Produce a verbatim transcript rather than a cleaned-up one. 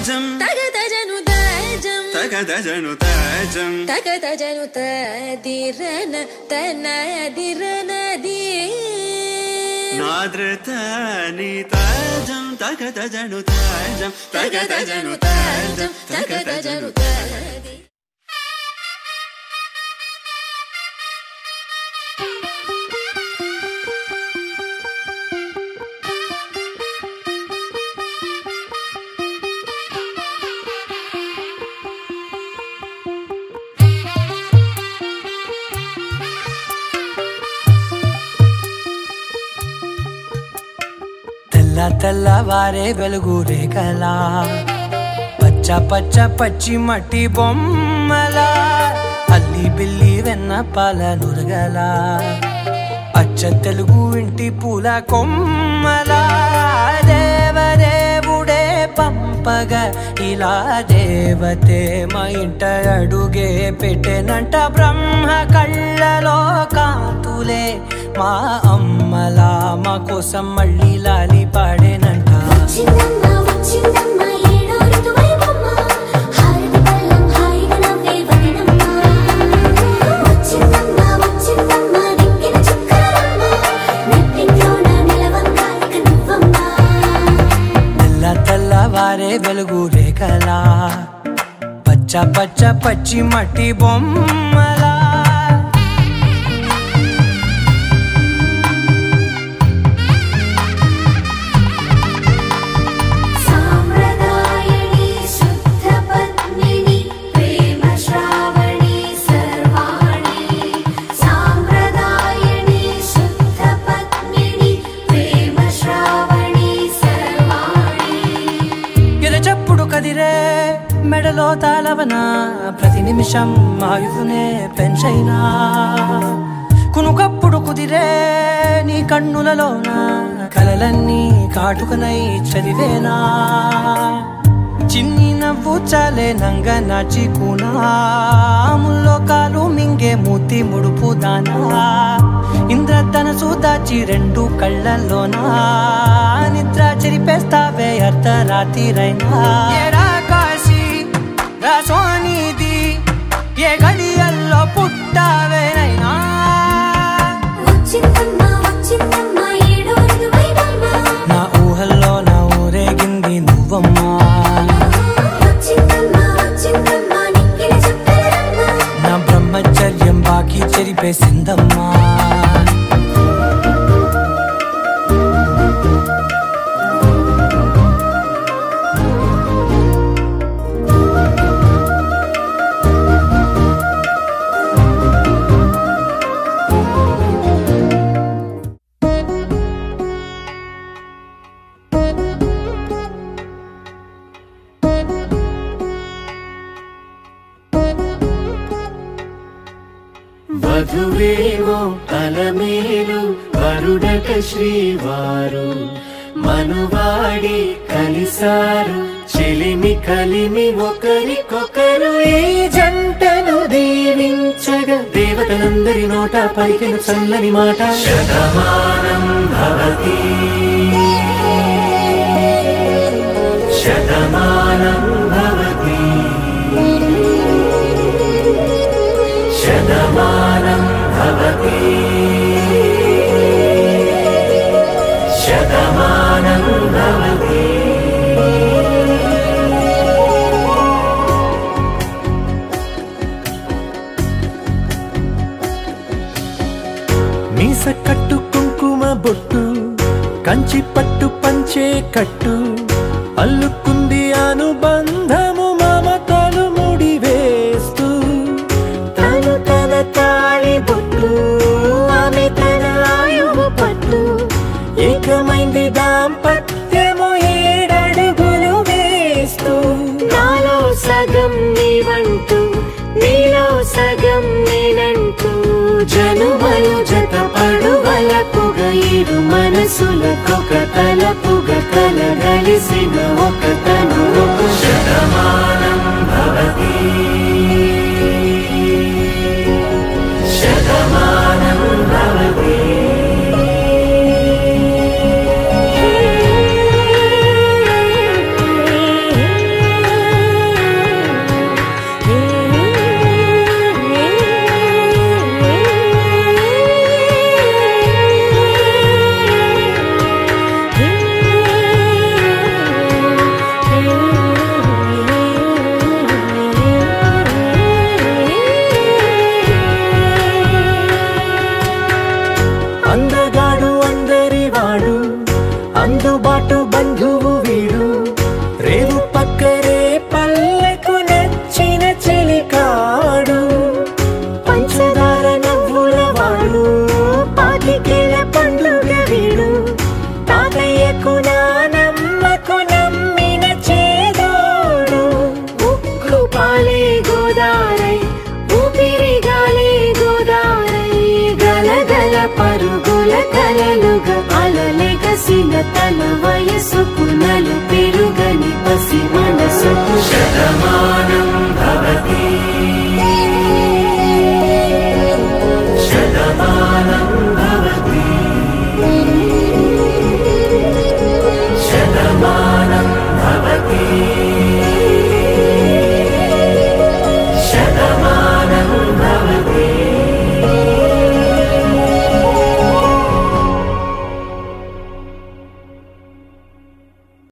తాజం తగదజను తాజం తగదజను తాజం తగదజను తదిరన తనదిరనది నాద్రతని తాజం తగదజను తాజం తగదజను తాజం తగదజను తాజం తెల్లవారే వెలుగు రేఖలా పచ్చ పచ్చ పచ్చి మట్టి బొమ్మలా అల్లి బిల్లి వెన్న పాల నురగలా అచ్చ తెలుగు ఇంటి పూల కొమ్మలా దేవదేవుడే పంపగా ఇలా దేవతే మా ఇంట అడుగే పెట్టెనంట బ్రహ్మ కళ్ళలో కాంతులే మా అమ్మలా మా కోసం మళ్ళీ లాలి పాడేనంట తెల్ల తెల్లవారే వెలుగు రేఖలా పచ్చ పచ్చ పచ్చి మట్టి బొమ్మలా మెడలో తాళవన ప్రతి నిమిషం ఆయుధునే పెంచైనా కునుకప్పుడు కుదిరే నీ కన్నులలోన కలలన్నీ కాటుకనై చదివేనా చిన్ని నవ్వు చాలే నంగ నాచికునాముల్లో కాలు మింగే మూతి ముడుపు దానా ఇంద్రధనసు దాచి రెండు కళ్ళల్లోనా నిద్ర చెరిపేస్తావే అర్ధరాత్రిరైనా సోనిది ఏ గడియల్లో పుట్టావేనైనా నా ఊహల్లో నా ఊరేగింది నువ్వమ్మా నా బ్రహ్మచర్యం బాకీ చెరిపేసిందమ్మా వధువేమో అలమేలు వరుడట శ్రీవారు మనువాడి కలిసారు చెలిమి కలిమి ఒకరికొకరు ఈ జంటను దీవించగా దేవతలందరి నోట పలికిన చల్లని మాట శతమానం భవతి శతమానం భవతి శతమానం భవతి శతమానం భవతి మీస కట్టు కుంకుమ బొట్టు కంచి పట్టు పంచే కట్టు అల్లుకుంది అనుబంధము మమతలు ముడివేస్తూ తను తన తాళి బొట్టు ఆమె తన ఆయువు పట్టు ఏకమైంది దాంపత్యము ఏడడుగులు వేస్తూ నాలో సగం నీవంటూ నీలో సగం నేనంటూ జనుమలు జత పడువలపుగ ఇరు మనసులకొక తలపుగ కలగలిసిన ఒక తను శతమానం భవతి శతమానం భవతి నా నమ్మకు నమ్మిన చేదోడు ఉక్కు పాలే గోదారై ఊపిరి గాలే గోదారై గలగల పరుగుల కలలుగా అలలెగసిన తనవ